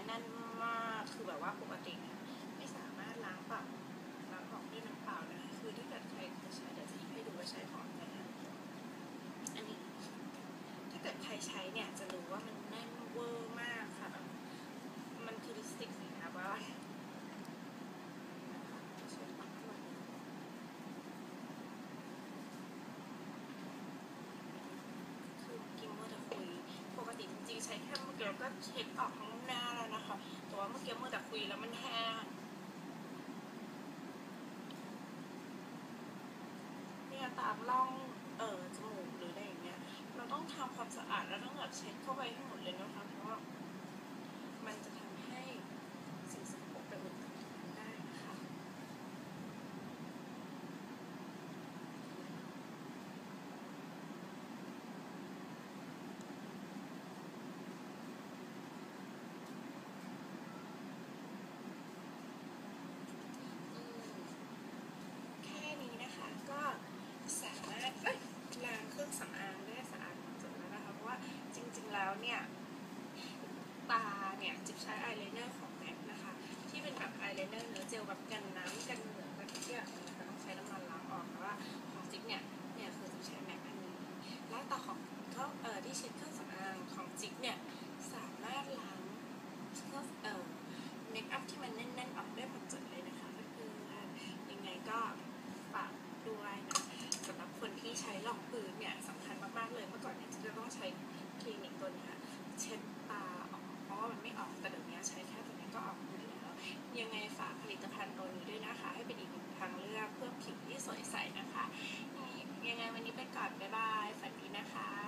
แน่นมากคือแบบว่าปกติเนี่ยไม่สามารถล้างออกด้วยน้ำเปล่านะคะคือถ้าเกิดใครเคยใช้เดี๋ยวจะให้ดูว่าใช้ของอะไรนะอันนี้ถ้าเกิดใครใช้เนี่ยจะรู้ว่ามันแน่นเวอร์มากค่ะแบบมันคือลิปสติกสีนะว่ากินเมื่อจะคุยปกติจริงๆใช้แค่เมื่อกี้ก็เช็ดออกข้างหน้าแล้วนะคะแต่ว่าเมื่อกี้เมื่อแต่คุยแล้วมันแห้งเนี่ยตามร่องจมูกหรืออะไรอย่างเงี้ยเราต้องทำความสะอาดแล้วต้องแบบเช็ดเข้าไปให้หมดเลยนะคะเพราะว่ามันจะทำให้สิ่งสกปรกไปอุดตันได้นะคะแค่นี้นะคะก็สามารถล้างเครื่องสำอางได้สะอาดหมดจดแล้วนะคะเพราะว่าจริงๆแล้วเนี่ยตาเนี่ยจิ๊บใช้อายไลเนอร์ของแม็กนะคะที่เป็นแบบอายไลเนอร์เนื้อเจลแบบกันน้ำกันเหงื่อกันทุกอย่างเลยนะคะต้องใช้น้ำมันล้างออกเพราะว่าของจิ๊บเนี่ยคือจิ๊บใช้แม็กอันนี้และต่อของเขาที่เช็ดเครื่องสำอางของจิ๊บเนี่ยสามารถล้างเครื่องเมคอัพที่มันแน่นๆออกได้หมดจดเลยนะคะเพื่อนๆยังไงก็ฝากด้วยนะสำหรับคนที่ใช้รองพื้นเนี่ยสำคัญมากๆเลยเมื่อก่อนเนี่ยจะต้องใช้คลินิกตัวนี้เช็ดตาออกเพราะว่ามันไม่ออกแต่เดี๋ยวนี้ใช้แค่ตัวนี้ก็ออกอยู่แล้วยังไงฝากผลิตภัณฑ์ตัวนี้ด้วยนะคะให้เป็นอีกหนึ่งทางเลือกเพื่อผิวที่สวยใสนะคะยังไงวันนี้ไปก่อนบ๊ายบายฝันดีนะคะ